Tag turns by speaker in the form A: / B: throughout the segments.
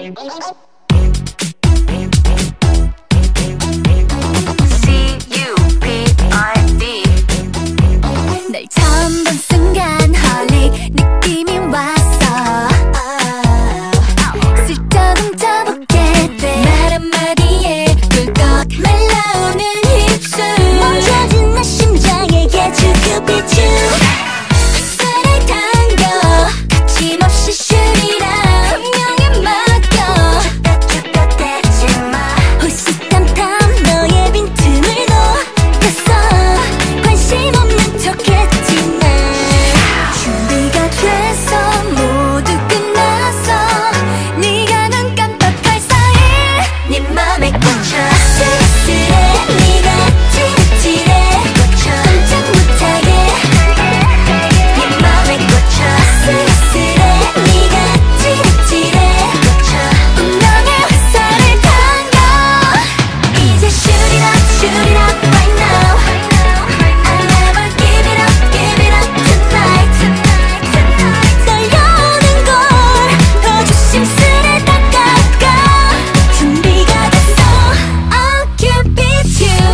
A: 널 처음 본 순간 홀릭 느낌이 왔어. 슬쩍 훔쳐보게 돼. 말 한마디에 꿀꺽 말라오는 입술. 멈춰진 내 심장에게 주급이주. 헛살을 당겨 거침없이 슈리라 운명에 맡겨. 쭈뼛쭈뼛 대지마. 호시탐탐 너의 빈틈을 놓았어. 관심 없는 척했지만 준비가 돼서 모두 끝났어. 네가 눈 깜빡할 사이 네 맘에 꽂혀. 쓸쓸해 네가 찌릿찌릿해. 꼼짝 못하게 네 맘에 꽂혀. 쓸쓸해 네가 찌릿찌릿해. 운명의 화살을 당겨. 이제 shoot it up, shoot it up right now. I'll never give it up, give it up tonight. 떨려오는 걸 더 조심스레 다가가. 준비가 됐어. I'll keep it you.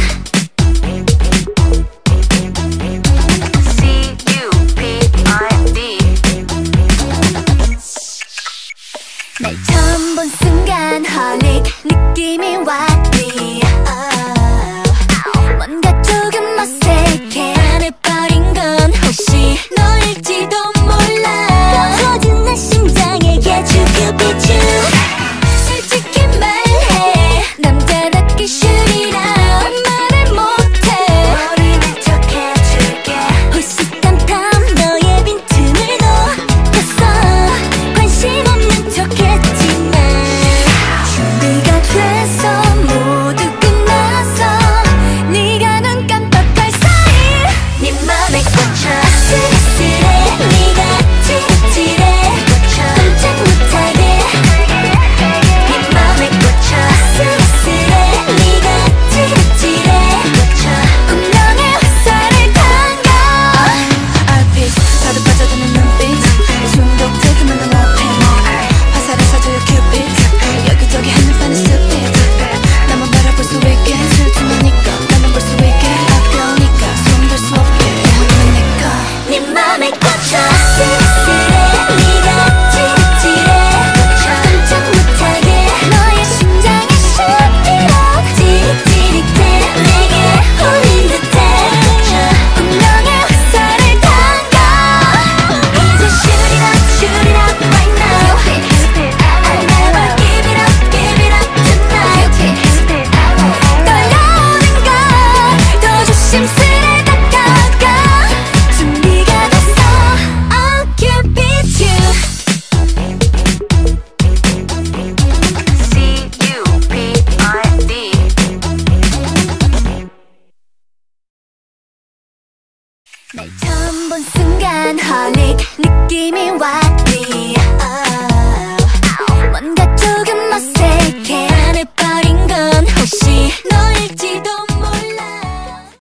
A: 날 처음 본 순간 홀릭 느낌이 왔니. 뭔가 조금 어색해. 반해버린 건 혹시 너일지도 몰라. 꺼져진 내 심장에게 주급이주. 솔직히 말해 남자답게 슈리라 말을 못해. 모르는 척 해줄게. 호시탐탐 너의 빈틈을 놓았어. 관심 없는 척했지만 준비가 돼서 모두 끝났어. 네가 눈 깜빡할 사이 네 맘에 꽂혀. 쓸쓸해 네가 찌릿찌릿해. 꼼짝 못하게 네 맘에 꽂혀. 쓸쓸해 네가 찌릿찌릿해. 운명의 화살을 당겨.
B: 얼핏 봐도 빠져드는 눈빛. 중독돼 그만 넌 앞에 화살을 쏴줘요 큐피드. 여기저기 한눈판에 습빛. 나만 바라볼 수 있게 슬투나니까. 나만 볼 수 있게 아까우니까 손댈 수 없게 넌 내꺼.
A: 네 맘에 꽂혀. 쓸쓸해 네가 찌릿찌릿해. 꼼짝 못하게 너의 심장이 슈리라 찌릿찌릿해. 내게 홀린 듯해. 운명의 화살을 당겨. 이제 shoot it up, shoot it up right now. I'll never give it up, give it up tonight. 떨려오는 걸 더 조심스레 다가가. 준비가 됐어. I'll keep it you. 날 처음 본 순간 홀릭 느낌이 왔니.